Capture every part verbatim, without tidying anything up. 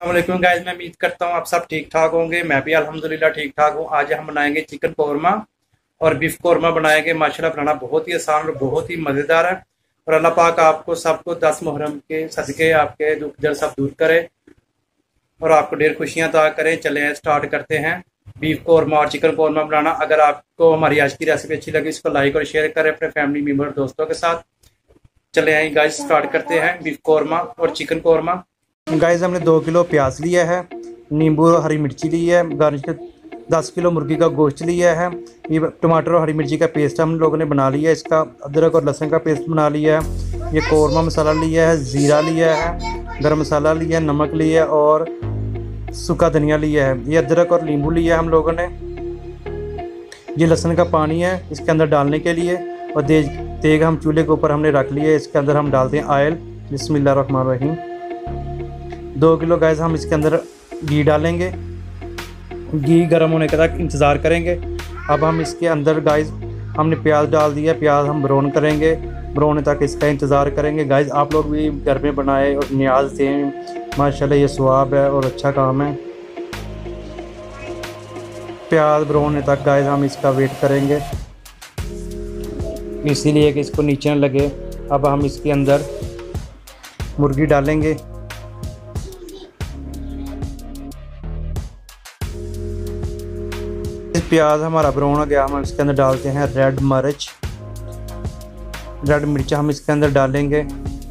अस्सलामुअलैकुम गाइस, मैं उम्मीद करता हूँ आप सब ठीक ठाक होंगे। मैं भी अल्हम्दुलिल्लाह ठीक ठाक हूँ। आज हम बनाएंगे चिकन कौरमा और बीफ कौरमा बनाएंगे। माशाल्लाह बनाना बहुत ही आसान और बहुत ही मज़ेदार है। और अल्लाह पाक आपको सबको दस मुहर्रम के सदके आपके दुख दर्द सब दूर करे और आपको ढेर खुशियाँ अता करें। चलें स्टार्ट करते हैं बीफ कौरमा और चिकन कौरमा बनाना। अगर आपको हमारी आज की रेसिपी अच्छी लगी इसको लाइक और शेयर करें अपने फैमिली मेम्बर दोस्तों के साथ। चले आए गाइस, स्टार्ट करते हैं बीफ कौरमा और चिकन कौरमा। गाइस हमने दो किलो प्याज लिया है, नींबू और हरी मिर्ची ली है, गार्निश के दस किलो मुर्गी का गोश्त लिया है। ये टमाटर और हरी मिर्ची का पेस्ट हम लोगों ने बना लिया है। इसका अदरक और लहसुन का पेस्ट बना लिया है। ये कौरमा मसाला लिया है, ज़ीरा लिया है, गरम मसाला लिया है, नमक लिया है और सूखा धनिया लिया है। ये अदरक और नींबू लिया है हम लोगों ने। ये लहसुन का पानी है इसके अंदर डालने के लिए और तेज तेग हम चूल्हे के ऊपर हमने रख लिया है। इसके अंदर हम डालते हैं ऑयल। बिस्मिल्लाहिर्रहमानिर्रहीम। दो किलो गैस हम इसके अंदर घी डालेंगे। घी गर्म होने के तक इंतज़ार करेंगे। अब हम इसके अंदर गाइस हमने प्याज डाल दिया। प्याज हम ब्राउन करेंगे, ब्राउन होने तक इसका इंतज़ार करेंगे। गाइस आप लोग भी घर में बनाए और न्याज दें, माशाल्लाह ये स्वाब है और अच्छा काम है। प्याज ब्राउन होने तक गाइस हम इसका वेट करेंगे, इसीलिए कि इसको नीचे न लगे। अब हम इसके अंदर मुर्गी डालेंगे। प्याज हमारा ब्राउन हो गया, हम इसके अंदर डालते हैं रेड मिर्च। रेड मिर्च हम इसके अंदर डालेंगे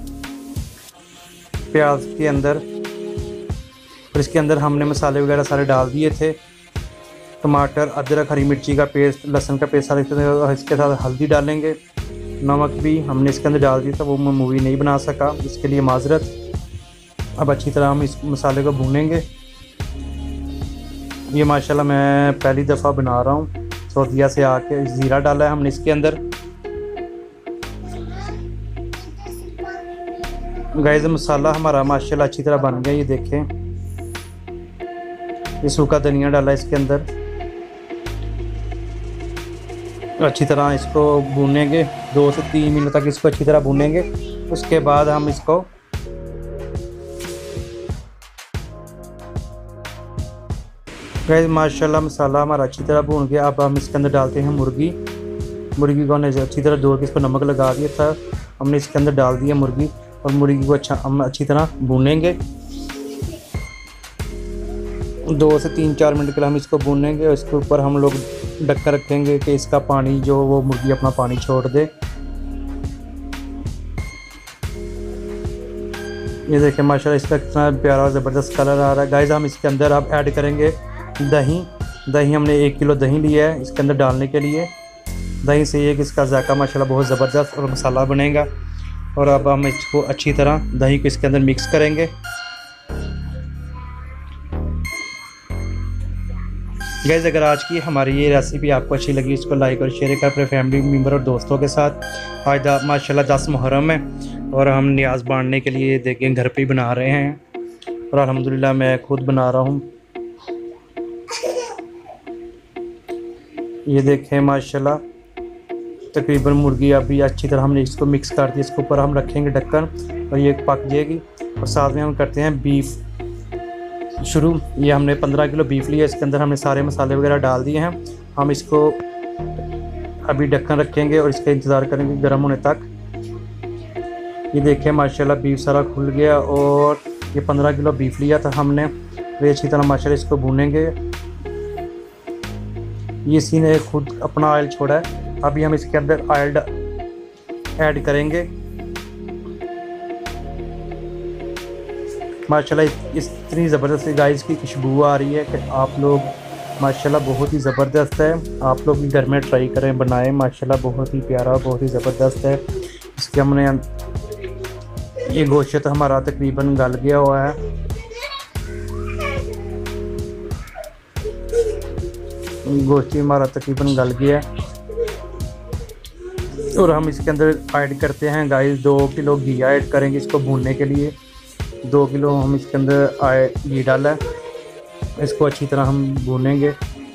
प्याज के अंदर। और इसके अंदर हमने मसाले वगैरह सारे डाल दिए थे, टमाटर, अदरक, हरी मिर्ची का पेस्ट, लहसुन का पेस्ट सारे। इसके साथ हल्दी डालेंगे, नमक भी हमने इसके अंदर डाल दिया था, वो मैं मूवी नहीं बना सका, इसके लिए माजरत। अब अच्छी तरह हम इस मसाले को भूनेंगे। ये माशाल्लाह मैं पहली दफ़ा बना रहा हूँ सऊदीया से आके। ज़ीरा डाला है हमने इसके अंदर। गाइस मसाला हमारा माशाल्लाह अच्छी तरह बन गया, ये देखें। ये सूखा धनिया डाला इसके अंदर। अच्छी तरह इसको भूनेंगे, दो से तीन मिनट तक इसको अच्छी तरह भूनेंगे। उसके बाद हम इसको गाइस माशाल्लाह मसाला हमारा अच्छी तरह भून गया। अब हम इसके अंदर डालते हैं मुर्गी। मुर्गी को हमने अच्छी तरह धो के इसको नमक लगा दिया था, हमने इसके अंदर डाल दिया मुर्गी। और मुर्गी को अच्छा हम अच्छी तरह भूनेंगे, दो से तीन चार मिनट के लिए हम इसको भूनेंगे। और इसके ऊपर हम लोग ढक्कन रखेंगे कि इसका पानी जो वो मुर्गी अपना पानी छोड़ दे। ये देखें माशाल्लाह इसका कितना प्यारा ज़बरदस्त कलर आ रहा है। गाइस हम इसके अंदर अब ऐड करेंगे दही। दही हमने एक किलो दही लिया है इसके अंदर डालने के लिए। दही से ये कि इसका जायका माशाल्लाह बहुत ज़बरदस्त और मसाला बनेगा। और अब हम इसको अच्छी तरह दही को इसके अंदर मिक्स करेंगे। गाइस अगर आज की हमारी ये रेसिपी आपको अच्छी लगी इसको लाइक और शेयर कर अपने फैमिली मेम्बर और दोस्तों के साथ। आज माशाल्लाह दस मुहर्रम है और हम न्याज बांटने के लिए देखें घर पे ही बना रहे हैं। और अल्हम्दुलिल्लाह मैं खुद बना रहा हूँ। ये देखें माशाल्लाह तकरीबन मुर्गी अभी अच्छी तरह हमने इसको मिक्स कर दिया। इसके ऊपर हम रखेंगे ढक्कन और ये पक जाएगी। और साथ में हम करते हैं बीफ शुरू। ये हमने पंद्रह किलो बीफ लिया, इसके अंदर हमने सारे मसाले वगैरह डाल दिए हैं। हम इसको अभी ढक्कन रखेंगे और इसका इंतज़ार करेंगे गर्म होने तक। ये देखें माशाल्लाह बीफ सारा खुल गया। और ये पंद्रह किलो बीफ लिया था हमने, तो अच्छी तरह माशाल्लाह इसको भूनेंगे। ये इसी ने खुद अपना ऑयल छोड़ा है। अभी हम इसके अंदर ऑयल ऐड करेंगे। माशाल्लाह इस इतनी ज़बरदस्त गाइस की खुशबू आ रही है कि आप लोग माशाल्लाह बहुत ही ज़बरदस्त है। आप लोग भी घर में ट्राई करें, बनाएं। माशाल्लाह बहुत ही प्यारा, बहुत ही ज़बरदस्त है। इसके हमने ये गोश्त हमारा तकरीबन गल गया हुआ है। गोश्त हमारा तकरीबन गल गया है। और हम इसके अंदर ऐड करते हैं गाइस दो किलो घी ऐड करेंगे इसको भूनने के लिए। दो किलो हम इसके अंदर घी डाला है, इसको अच्छी तरह हम भूनेंगे।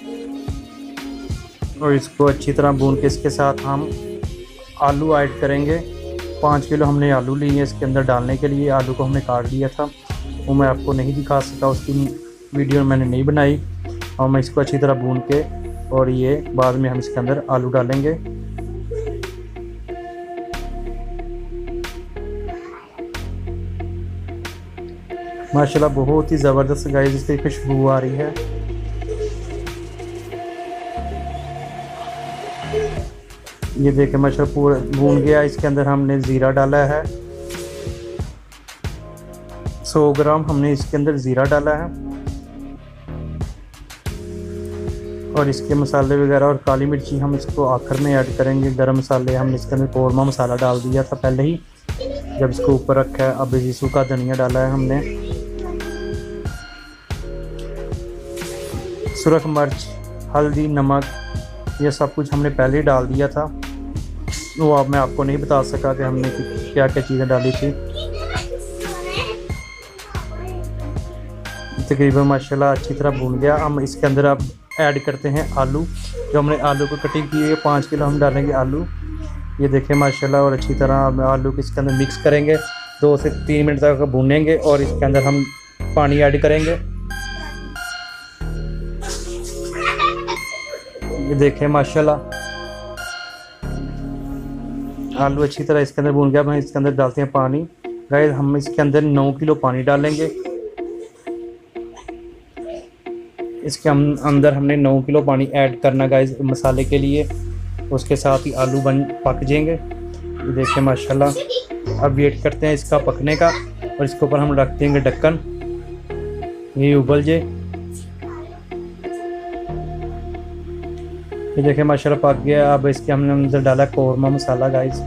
और इसको अच्छी तरह भून के इसके साथ हम आलू ऐड करेंगे। पाँच किलो हमने आलू लिए इसके अंदर डालने के लिए। आलू को हमने काट लिया था। वो मैं आपको नहीं दिखा सका, उसकी वीडियो मैंने नहीं बनाई। और मैं इसको अच्छी तरह भून के और ये बाद में हम इसके अंदर आलू डालेंगे। माशाल्लाह बहुत ही ज़बरदस्त गाइस इसकी खुशबू आ रही है। ये देखें माशाल्लाह पूरा भून गया। इसके अंदर हमने ज़ीरा डाला है, सौ ग्राम हमने इसके अंदर ज़ीरा डाला है। और इसके मसाले वगैरह और काली मिर्ची हम इसको आखिर में ऐड करेंगे। गरम मसाले हमने इसके अंदर कौरमा मसाला डाल दिया था पहले ही जब इसको ऊपर रखा है। अब ये सूखा धनिया डाला है हमने, सुरख मिर्च, हल्दी, नमक, ये सब कुछ हमने पहले ही डाल दिया था। वो अब मैं आपको नहीं बता सका कि हमने क्या क्या चीज़ें डाली थी। तकरीबन माशाल्लाह अच्छी तरह भून गया। हम इसके अंदर अब ऐड करते हैं आलू, जो हमने आलू को कटिंग की है। पाँच किलो हम डालेंगे आलू। ये देखें माशाल्लाह। और अच्छी तरह हम आलू को इसके अंदर मिक्स करेंगे, दो से तीन मिनट तक भूनेंगे। और इसके अंदर हम पानी ऐड करेंगे। ये देखें माशाल्लाह आलू अच्छी तरह इसके अंदर भून गया। हम इसके अंदर डालते हैं पानी। गाइस हम इसके अंदर नौ किलो पानी डालेंगे। इसके हम अंदर हमने नौ किलो पानी ऐड करना गाइस मसाले के लिए। उसके साथ ही आलू बन पक जाएंगे। ये देखें माशाल्लाह। अब वेट करते हैं इसका पकने का और इसके ऊपर हम रख देंगे ढक्कन, ये उबल जाए। ये देखें माशाल्लाह पक गया। अब इसके हमने अंदर डाला कौरमा मसाला गाइस।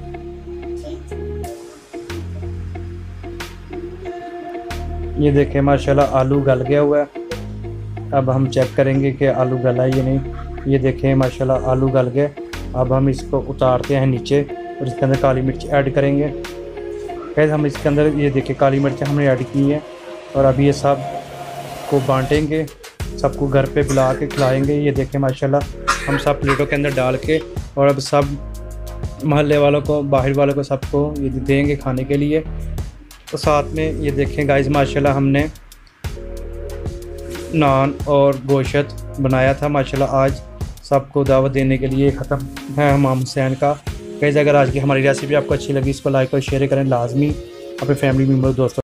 ये देखें माशाल्लाह आलू गल गया हुआ है। अब हम चेक करेंगे कि आलू गला है या नहीं। ये देखें माशाल्लाह आलू गल गए। अब हम इसको उतारते हैं नीचे और इसके अंदर काली मिर्च ऐड करेंगे। गाइस हम इसके अंदर ये देखें काली मिर्च हमने ऐड की है। और अभी ये सब को बांटेंगे, सबको घर पे बुला के खिलाएँगे। ये देखें माशाल्लाह हम सब प्लेटों के अंदर डाल के और अब सब मोहल्ले वालों को, बाहर वालों को, सबको ये देंगे खाने के लिए। तो साथ में ये देखें गाइस माशाल्लाह हमने नान और गोश्त बनाया था माशाल्लाह। आज सबको दावत देने के लिए ख़त्म है हमाम हुसैन का। गाइस अगर आज की हमारी रेसिपी आपको अच्छी लगी इसको लाइक और शेयर करें लाजमी अपने फैमिली मेम्बर दोस्तों